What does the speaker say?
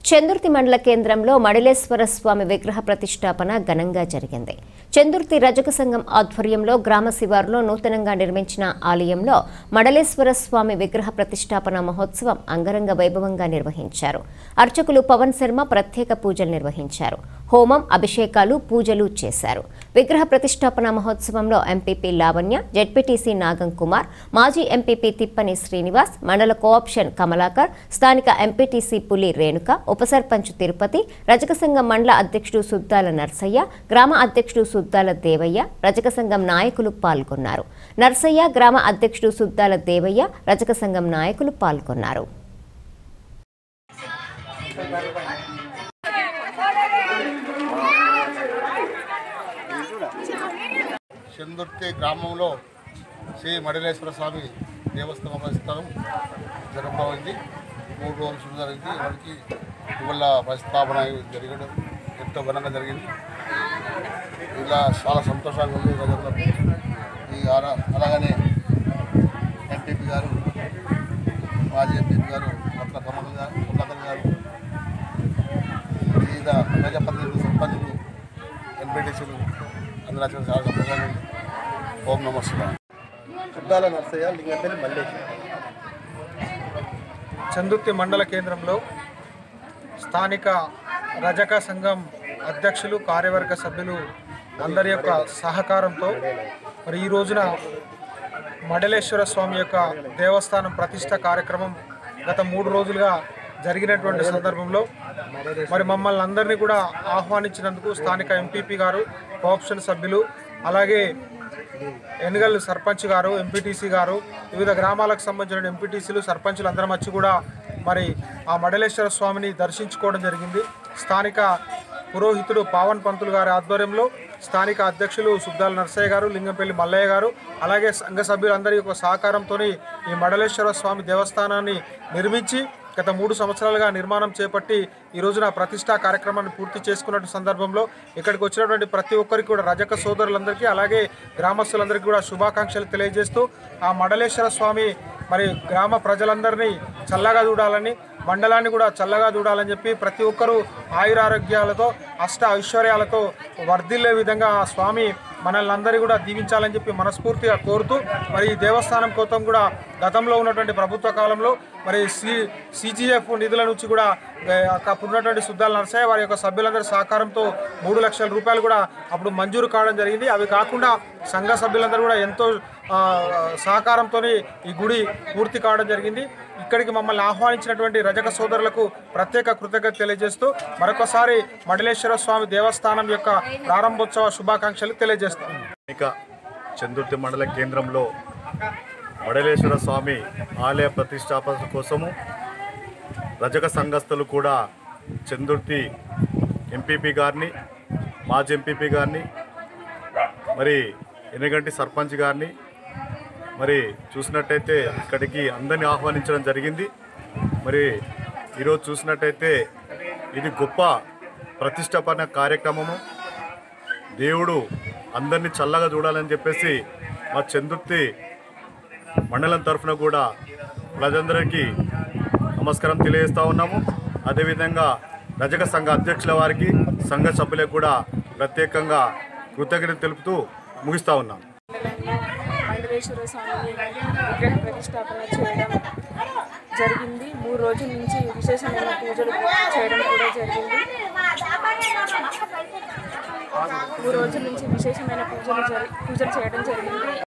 చందుర్తి మండల కేంద్రంలో మడిలేశ్వర స్వామి విగ్రహ ప్రతిష్టాపన ఘనంగా జరిగింది. చందుర్తి రజక సంఘం ఆధ్వర్యంలో గ్రామ శివారులో నూతనంగా నిర్మించిన ఆలయంలో మడిలేశ్వర స్వామి విగ్రహ ప్రతిష్టాపన మహోత్సవం అంగరంగ వైభవంగా నిర్వహించారు. అర్చకులు పవన్ శర్మ ప్రత్యేక పూజలు నిర్వహించారు. హోమం, అభిషేకాలు, పూజలు చేశారు. విగ్రహ ప్రతిష్టాపన మహోత్సవంలో ఎంపీపీ లావణ్య, జెడ్పీటీసీ నాగం కుమార్, మాజీ ఎంపీపీ తిప్పని శ్రీనివాస్, మండల కోఆప్షన్ కమలాకర్, స్థానిక ఎంపీటీసీ పులి రేణుక, ఉప సర్పంచ్ తిరుపతి, రజక సంఘం మండల అధ్యక్షుడు సుద్దాల నర్సయ్య, గ్రామ అధ్యక్షుడు సుద్దాల దేవయ్య, రజక సంఘం నాయకులు పాల్గొన్నారు. నర్సయ్య, గ్రామ అధ్యక్షుడు సుద్దాల దేవయ్య, రజక సంఘం నాయకులు పాల్గొన్నారు. చందుర్తి గ్రామంలో శ్రీ మడిలేశ్వర స్వామి దేవస్థానం జరగబడింది. 3 రోజులు శుభ జరిగింది. ఎవరికి ఇవాళ ప్రతిష్టాపన జరగడం ఎంతో ఘనంగా జరిగింది. ఇలా చాలా సంతోషంగా ఉంది ప్రజలకు. అలాగనే ఎంపీపీ గారు, మాజీ ఎంపీపీ గారు, కమలాకర్ గారు, వివిధ ప్రజాప్రతినిధులు, సర్పంచులు, ఎంపీటీసీలు అందరూ చాలా సంతోషంగా ఉంది. ఓం నమః శివాయ. సుద్దాల నర్సయ్య, లింగంపల్లి మల్లేష్. చందుర్తి మండల కేంద్రంలో స్థానిక రజక సంఘం అధ్యక్షులు, కార్యవర్గ సభ్యులు అందరి యొక్క సహకారంతో మరి ఈ రోజున మడిలేశ్వర స్వామి యొక్క దేవస్థానం ప్రతిష్ట కార్యక్రమం గత 3 రోజులుగా జరిగినటువంటి సందర్భంలో మరి మమ్మల్ని అందరినీ కూడా ఆహ్వానించినందుకు స్థానిక ఎంపీపీ గారు, కోఆప్షన్ సభ్యులు, అలాగే ఎన్నికలు సర్పంచ్ గారు, ఎంపీటీసీ గారు, వివిధ గ్రామాలకు సంబంధించిన ఎంపీటీసీలు, సర్పంచులు అందరం వచ్చి కూడా మరి ఆ మడిలేశ్వర స్వామిని దర్శించుకోవడం జరిగింది. స్థానిక పురోహితుడు పావన్ పంతులు గారి ఆధ్వర్యంలో స్థానిక అధ్యక్షులు సుద్దాల నర్సయ్య గారు, లింగంపల్లి మల్లయ్య గారు, అలాగే సంఘ సభ్యులందరి యొక్క సహకారంతో ఈ మడిలేశ్వర స్వామి దేవస్థానాన్ని నిర్మించి గత 3 సంవత్సరాలుగా నిర్మాణం చేపట్టి ఈ రోజున ప్రతిష్టా కార్యక్రమాన్ని పూర్తి చేసుకున్న సందర్భంలో ఇక్కడికి వచ్చినటువంటి ప్రతి ఒక్కరికి కూడా రజక సోదరులందరికీ అలాగే గ్రామస్తులందరికీ కూడా శుభాకాంక్షలు తెలియజేస్తూ ఆ మడిలేశ్వర స్వామి మరి గ్రామ ప్రజలందరినీ చల్లగా చూడాలని, మండలాన్ని కూడా చల్లగా చూడాలని చెప్పి ప్రతి ఒక్కరూ ఆయురారోగ్యాలతో, అష్ట ఐశ్వర్యాలతో వర్ధిల్లే విధంగా ఆ స్వామి మనల్ని అందరూ కూడా దీవించాలని చెప్పి మనస్ఫూర్తిగా కోరుతూ మరి ఈ దేవస్థానం కోసం కూడా గతంలో ఉన్నటువంటి ప్రభుత్వ కాలంలో మరి CGF నిధుల నుంచి కూడా అప్పుడు ఉన్నటువంటి సుద్దాల నర్సయ్య వారి యొక్క సభ్యులందరి సహకారంతో 3 లక్షల రూపాయలు కూడా అప్పుడు మంజూరు కావడం జరిగింది. అవి కాకుండా సంఘ సభ్యులందరూ కూడా ఎంతో సహకారంతో ఈ గుడి పూర్తి కావడం జరిగింది. ఇక్కడికి మమ్మల్ని ఆహ్వానించినటువంటి రజక సోదరులకు ప్రత్యేక కృతజ్ఞత తెలియజేస్తూ మరొకసారి మడిలేశ్వర స్వామి దేవస్థానం యొక్క ప్రారంభోత్సవ శుభాకాంక్షలు తెలియజేస్తాం. చందుర్తి మండల కేంద్రంలో మడిలేశ్వర స్వామి ఆలయ ప్రతిష్టాపన కోసము రజక సంఘస్థులు కూడా చందుర్తి ఎంపీపీ గారిని, మాజీ ఎంపీపీ గారిని, మరి ఎన్నిగంటి సర్పంచ్ గారిని మరి చూసినట్టయితే ఇక్కడికి అందరినీ ఆహ్వానించడం జరిగింది. మరి ఈరోజు చూసినట్టయితే ఇది గొప్ప ప్రతిష్టాపన కార్యక్రమము. దేవుడు అందరినీ చల్లగా చూడాలని చెప్పేసి మా చందుర్తి మండలం తరఫున కూడా ప్రజలందరికీ నమస్కారం తెలియజేస్తూ ఉన్నాము. అదేవిధంగా రజక సంఘ అధ్యక్షుల వారికి, సంఘ సభ్యులకు కూడా ప్రత్యేకంగా కృతజ్ఞత తెలుపుతూ ముగిస్తూ ఉన్నాం. మడిలేశ్వర స్వామి విగ్రహ ప్రతిష్టాపన చేయడం జరిగింది. 3 రోజుల నుంచి విశేషమైన పూజలు చేయడం కూడా జరిగింది. 3 రోజుల నుంచి విశేషమైన పూజలు చేయడం జరిగింది.